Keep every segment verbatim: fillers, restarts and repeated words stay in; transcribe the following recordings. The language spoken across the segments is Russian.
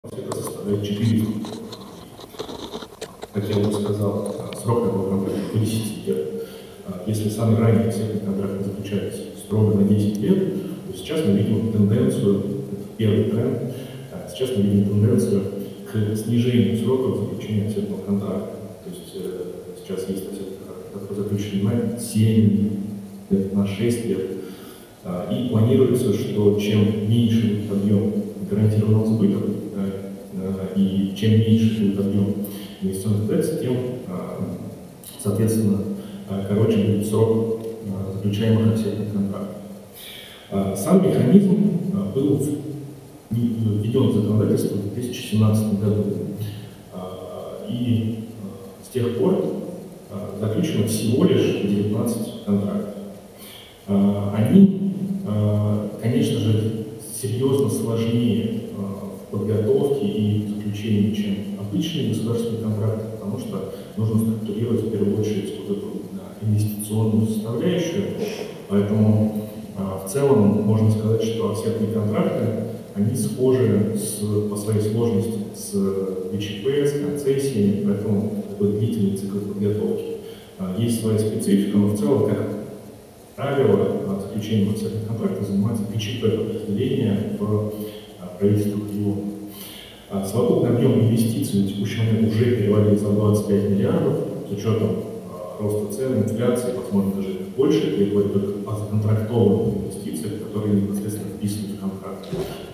Это составляет четыре. Как я уже сказал, срок такого контракта до десяти лет. Если самый ранний офсетный контракт заключается строго на десять лет, то сейчас мы видим тенденцию, это первый тренд, сейчас мы видим тенденцию к снижению сроков заключения офсетного контракта. То есть сейчас есть офсетный контракт, который заключен на семь лет, на шесть лет. И планируется, что чем меньше будет объем гарантированного сбыта, и чем меньше будет объем инвестиционных операций, тем, соответственно, короче будет срок заключаемых офсетных контрактов. Сам механизм был введен в законодательство в две тысячи семнадцатом году. И с тех пор заключено всего лишь девятнадцать контрактов. Они, конечно же, серьезно сложнее в подготовке и заключении, чем обычные государственные контракты, потому что нужно структурировать в первую очередь вот эту инвестиционную составляющую. Поэтому в целом можно сказать, что офсетные контракты, они схожи с, по своей сложности с ВЧП, с концессиями, поэтому такой длительный цикл подготовки. Есть своя специфика, но в целом, как правило, заключением офсетных контрактов занимается ВЧП подразделение в правительстве региона. Совокупный объем инвестиций на текущий момент уже перевалил за двадцать пять миллиардов, с учетом роста цен, инфляции, возможно, даже больше, это я говорю только о законтрактованных инвестициях, которые непосредственно вписаны в контракт.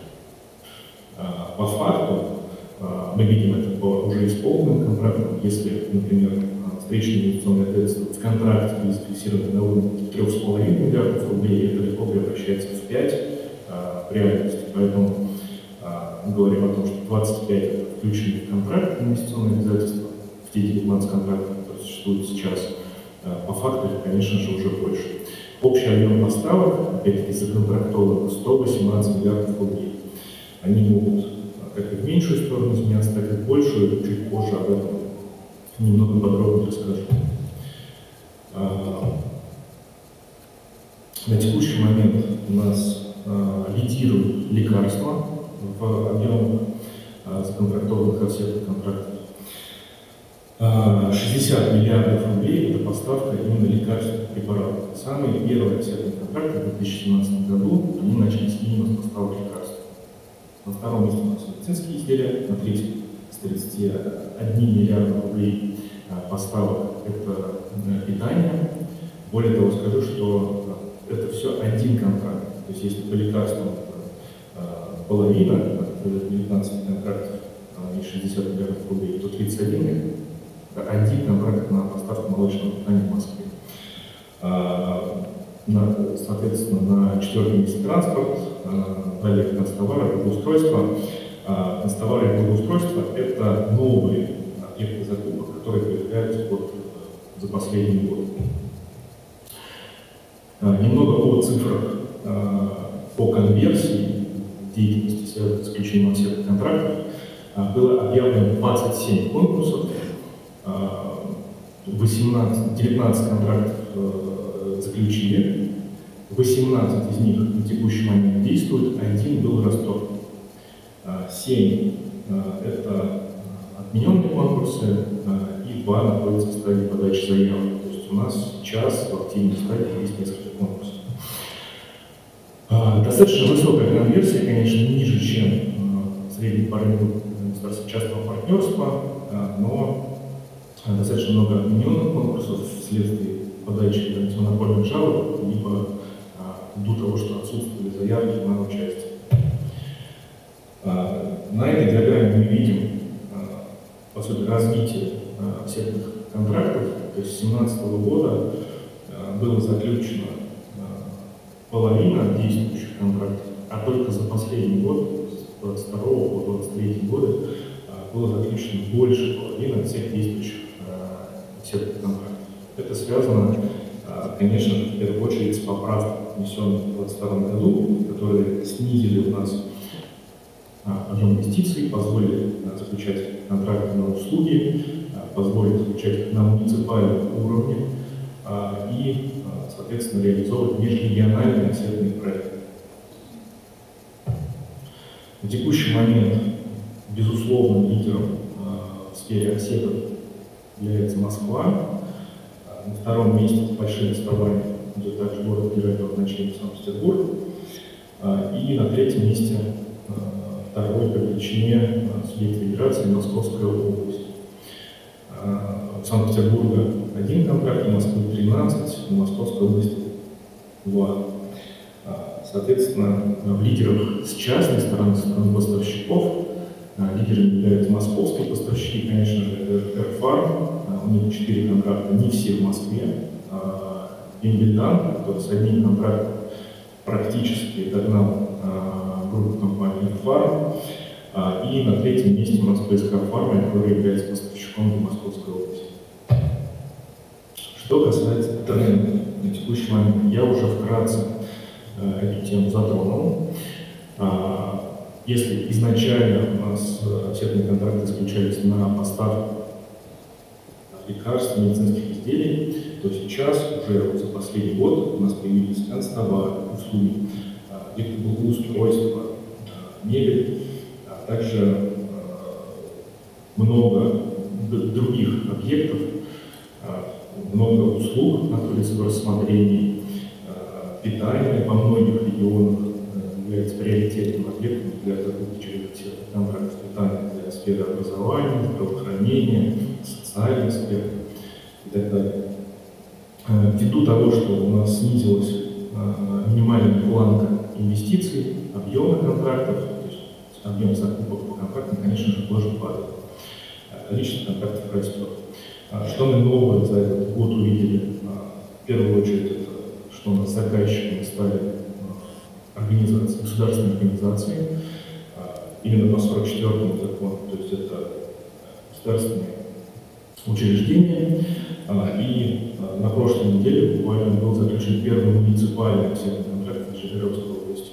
По факту мы видим это по уже исполненным контрактам. Если, например, встречные инвестиционные обязательства в контракте были зафиксированы на уровне трёх с половиной миллиардов рублей, это легко превращается в пять в реальности. Поэтому мы говорим о том, что двадцать пять это включены в контракт инвестиционные обязательства, в те девятнадцать контрактов, которые существуют сейчас. По факту их, конечно же, уже больше. Общий объем поставок, опять-таки, законтрактован сто восемнадцать миллиардов рублей. Они могут как и в меньшую сторону изменяться, так и в большую, чуть позже об этом немного подробнее расскажу. На текущий момент у нас лидируют лекарства в объемах законтрактованных офсетных контрактов. шестьдесят миллиардов рублей – это поставка именно лекарственных препаратов. Самые первые офсетные контракты в две тысячи семнадцатом году они начались именно с поставок лекарств. На втором месте у нас медицинские изделия, на третьем с тридцатью одним миллиардом рублей поставок – это питание. Более того, скажу, что это все один контракт. То есть если по лекарствам половина, девятнадцать контрактов и шестьдесят миллиардов рублей, то тридцать один это один контракт на поставку молочного питания в Москве. На, соответственно, на четвертом месте транспорт, далее констовары и благоустройство. Констовары и благоустройство – это новые объекты закупок, которые появляются вот за последний год. Немного о цифрах по конверсии деятельности, связанной с заключением офсетных контрактов. Было объявлено двадцать семь конкурсов, восемнадцать, девятнадцать контрактов заключили, восемнадцать из них на текущий момент действуют, один был расторгнут. семь это отмененные конкурсы, и два находятся в стадии подачи заявок. То есть у нас сейчас в активной стадии есть несколько конкурсов. Достаточно высокая конверсия, конечно, ниже, чем средний параметр государственно-частного партнерства, но достаточно много отмененных конкурсов вследствие подачи антимонопольных жалоб, либо ввиду того, что отсутствовали заявки на участие. На этой диаграмме мы видим, по сути, развитие офсетных контрактов. То есть с две тысячи семнадцатого года было заключено половина действующих контрактов, а только за последний год, с двадцать второго по двадцать третий годы, было заключено больше половины всех действующих офсетных контрактов. Это связано, конечно, в первую очередь с поправками, внесенными в двадцать втором году, которые снизили у нас объем инвестиций, позволили заключать контракты на услуги, позволили заключать на муниципальном уровне и, соответственно, реализовывать межрегиональные офсетные проекты. На текущий момент безусловным лидером в сфере офсетов является Москва. На втором месте по большим отставаниям идет также город федерального значения Санкт-Петербург. И на третьем месте второй по величине субъект федерации Московская область. В Санкт-Петербурга один контракт, в Москве тринадцать, в Московской области два. Соответственно, в лидерах с частной стороны, со стороны поставщиков, лидерами являются московские поставщики, конечно же, это Airfarm, у них четыре контракта, не все в Москве. Инвидант, который с одним контрактом практически догнал группу компании Airfarm. И на третьем месте Москва-СК Фарма, который является поставщиком для Московской области. Что касается трендов на текущий момент, я уже вкратце эту тему затронул. Если изначально у нас офсетные контракты исключались на поставку лекарств, медицинских изделий, то сейчас уже за последний год у нас появились канцтовары, услуги, благоустройство, мебель, а также много других объектов, много услуг находится в рассмотрении. Питание во многих регионах является приоритетным объектом для закупки через офсетных контрактов питания для сферы образования, здравоохранения, социальной сферы и так далее. Ввиду того, что у нас снизилась минимальная планка инвестиций, объемы контрактов, то есть объем закупок по контрактам, конечно же, тоже падает. Количество контрактов растет. Что мы новое за этот год увидели? В первую очередь, это что у нас заказчиками стали организации, государственные организации, именно по сорок четвёртому закону, то есть это государственные учреждения. И на прошлой неделе буквально был заключен первый муниципальный офсетный контракт в Нижегородской области.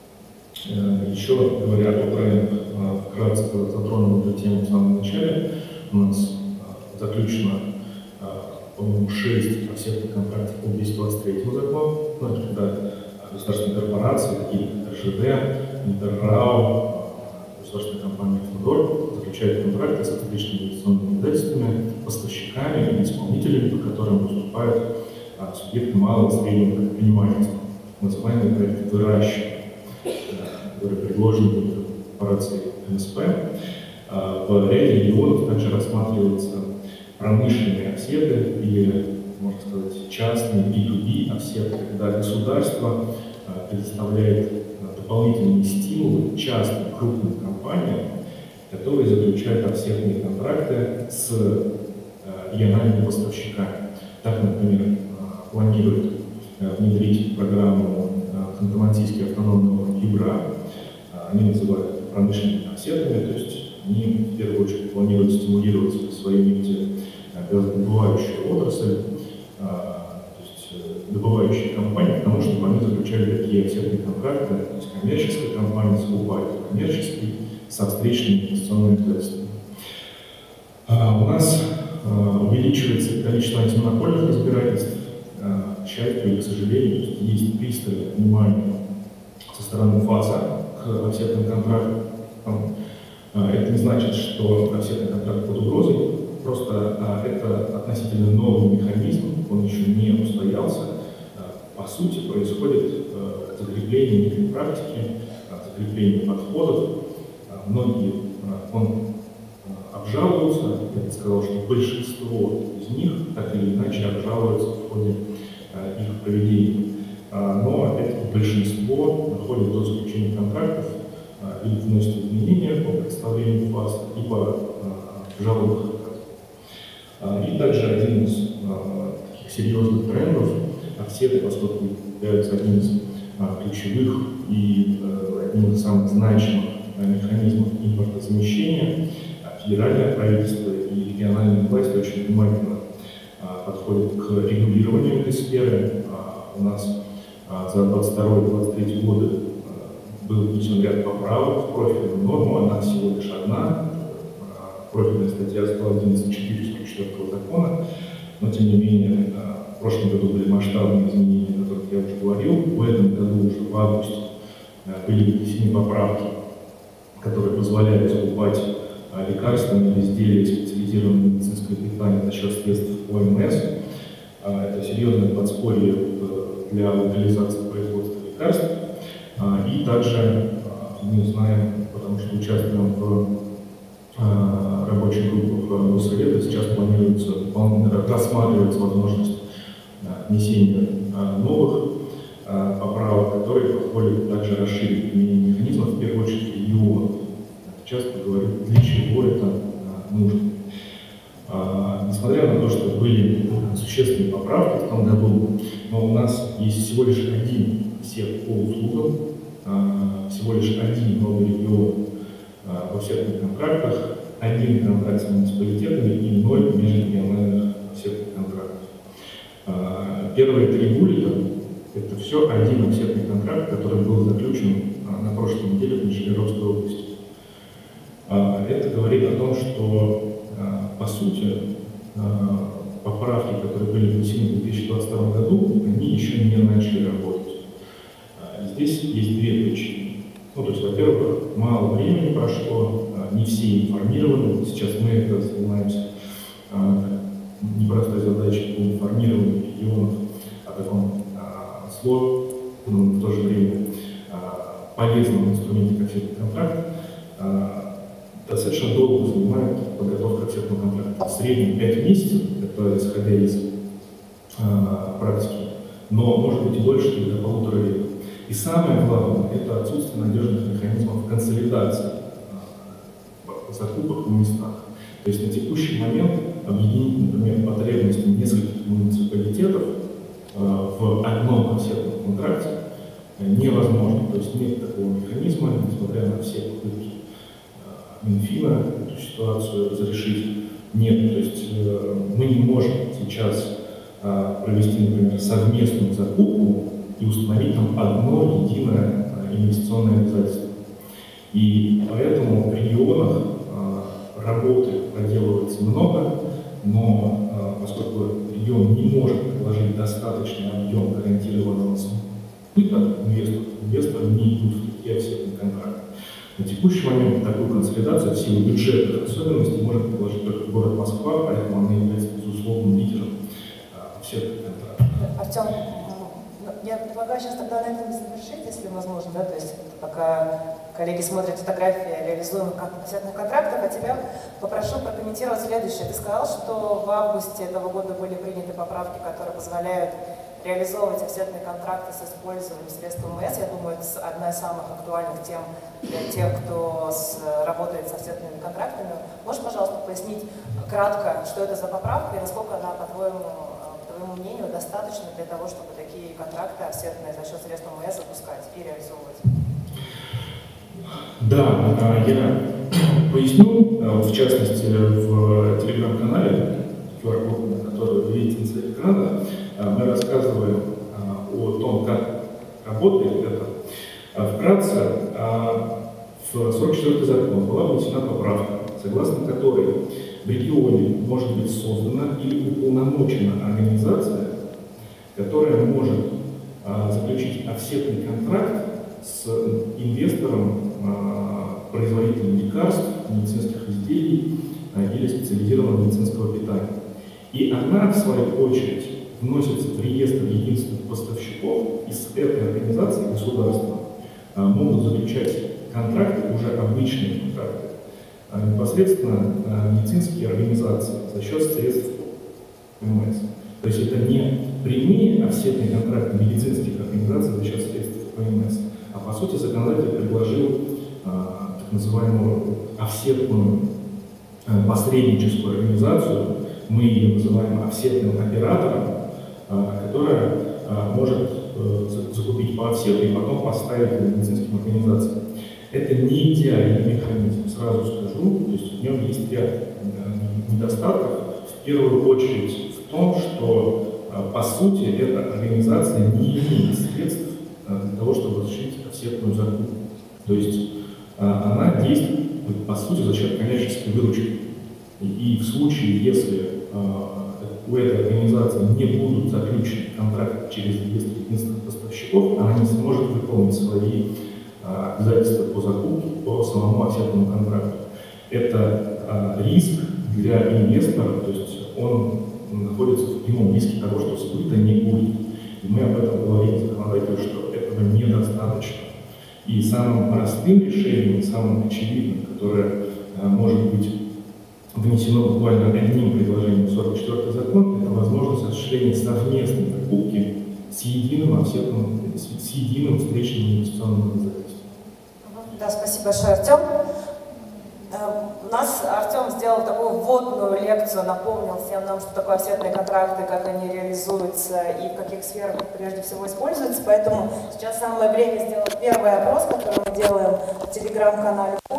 Еще говоря о брендах, вкратце затронул эту тему в самом начале. У нас заключено, по-моему, шесть офсетных контрактов по двести двадцать третьему закону. Ну, это когда государственные корпорации, такие как РЖД, Интеррау, государственная компания Фудор заключают контракты с различными инвестиционными обязательствами, поставщиками и исполнителями, по которым выступают субъекты малого и среднего предпринимательства, называемые проекты выращивания, которые предложены корпорацией эм эс пэ. В ряде регионов также рассматриваются промышленные офсеты или, можно сказать, частные би ту би офсеты, когда государство предоставляет дополнительные стимулы частным крупным компаниям, которые заключают офсетные контракты с региональными поставщиками. Так, например, планирует внедрить программу Ханты-Мансийский автономный округ Югра. Они называют промышленными офсетами, то есть они в первую очередь планируют стимулировать свою нефтегазодобывающую отрасль, то есть добывающие компании, потому что они заключали такие офсетные контракты, то есть коммерческая компания закупает коммерческий со встречными инвестиционными обязательствами. У нас увеличивается количество антимонопольных разбирательств, к счастью или к сожалению, то есть есть пристальное внимание со стороны ФАСа к офсетным контрактам. Это не значит, что офсетный контракт под угрозой, просто а, это относительно новый механизм, он еще не устоялся. А, по сути, происходит а, закрепление некой практики, а, закрепление подходов. А, многие а, он а, обжалуются, я бы сказал, что большинство из них так или иначе обжалуются в ходе а, их проведения. А, но, опять-таки, большинство доходит до заключения контрактов или вносят изменения по представлению ФАСа, либо э, жалобных отказов. И также один из э, таких серьезных трендов офсеты, поскольку являются одним из э, ключевых и э, одним из самых значимых э, механизмов импортозамещения, федеральное правительство и региональные власти очень внимательно э, подходят к регулированию этой сферы. Э, у нас э, за двадцать второй — двадцать третий годы был внесен ряд поправок в профильную норму, она всего лишь одна, профильная статья сто одиннадцать четыре сорок четвёртого закона, но тем не менее в прошлом году были масштабные изменения, о которых я уже говорил, в этом году уже в августе были внесены поправки которые позволяют закупать лекарственные или изделия специализированного медицинского питания за счет средств О М С. Это серьезное подспорье для легализации производства лекарств. И также мы знаем, потому что участвуем в рабочих группах Госсовета, сейчас планируется, рассматривается возможность внесения новых поправок, которые позволят также расширить применение механизмов, в первую очередь регионов. Сейчас поговорим, для чего это нужно. Несмотря на то, что были существенные поправки в том году, но у нас есть всего лишь один сек по услугам, всего лишь один новый регион во всех контрактах, один контракт с муниципалитетами и ноль межрегиональных офсетных контрактов. Первые три буллета – это все один офсетный контракт, который был заключен на прошлой неделе в Нижегородской области. Это говорит о том, что, по сути, поправки, которые были внесены в две тысячи двадцать втором году, они еще не начали работать. Здесь есть две причины. Ну, то есть, во-первых, мало времени прошло, не все информированы. Сейчас мы это занимаемся непростой задачей по информированию регионов о таком сложном, но в то же время полезном инструменте, как офсетный контракт. Достаточно долго занимает подготовка к офсетному контракту. В среднем пять месяцев, это исходя из э, практики, но может быть и дольше, или до полутора лет. И самое главное – это отсутствие надежных механизмов консолидации э, закупок в местах. То есть на текущий момент объединить, например, потребности нескольких муниципалитетов э, в одном офсетном контракте невозможно. То есть нет такого механизма, несмотря на все попытки Минфина эту ситуацию разрешить. Нет, то есть э, мы не можем сейчас э, провести, например, совместную закупку и установить там одно единое э, инвестиционное обязательство. И поэтому в регионах э, работы проделывается много, но э, поскольку регион не может предложить достаточный объем гарантированного сбыта инвестору, инвесторы не идут в такие офсетные контракты. На текущий момент такую консолидацию в силу бюджетных особенностей может предложить только город Москва, поэтому она является безусловным лидером офсетных контрактов. Артем, я предлагаю сейчас тогда на этом завершить, если возможно, да, то есть пока коллеги смотрят фотографии реализуемых офсетных контрактов, а тебя попрошу прокомментировать следующее. Ты сказал, что в августе этого года были приняты поправки, которые позволяют реализовывать офсетные контракты с использованием средств О М С. Я думаю, это одна из самых актуальных тем для тех, кто с, работает с офсетными контрактами. Можешь, пожалуйста, пояснить кратко, что это за поправка и насколько она, по-твоему, по твоему мнению, достаточно для того, чтобы такие контракты офсетные за счет средств О М С запускать и реализовывать? Да, я поясню, в частности, в телеграм-канале, ку ар код, который вы видите на своих экранах, мы рассказываем о том, как работает это. Вкратце, в сорок четвёртый закон была внесена поправка, согласно которой в регионе может быть создана или уполномочена организация, которая может заключить офсетный контракт с инвестором, производителем лекарств, медицинских изделий или специализированного медицинского питания. И она, в свою очередь, вносится в реестр единственных поставщиков, и с этой организацией государства могут заключать контракты, уже обычные контракты, непосредственно медицинские организации за счет средств О М С. То есть это не прямые офсетные контракты медицинских организаций за счет средств О М С, а по сути законодатель предложил а, так называемую офсетную а, посредническую организацию, мы ее называем офсетным оператором, а, которая а, может а, закупить по офсету и потом поставить медицинским организациям. Это не идеальный механизм, сразу скажу, то есть в нем есть ряд а, недостатков. В первую очередь в том, что а, по сути эта организация не имеет средств а, для того, чтобы осуществить офсетную закупку. То есть а, она действует по сути за счет коммерческой выручки. И, и в случае, если а, у этой организации не будут заключены контракты через реестр единственных поставщиков, она не сможет выполнить свои а, обязательства по закупке по самому офсетному контракту. Это а, риск для инвестора, то есть он находится в прямом риске того, что сбыта не будет. И мы об этом говорим законодателю, что этого недостаточно. И самым простым решением, самым очевидным, которое а, может быть внесено буквально одним предложением в сорок четвёртый закон, это возможность осуществления совместной покупки с единым офсетным, с единым встречным инвестиционным обязательством. Да, спасибо большое, Артем. У нас Артем сделал такую вводную лекцию, напомнил всем нам, что такое офсетные контракты, как они реализуются и в каких сферах прежде всего используются. Поэтому сейчас самое время сделать первый опрос, который мы делаем в телеграм-канале.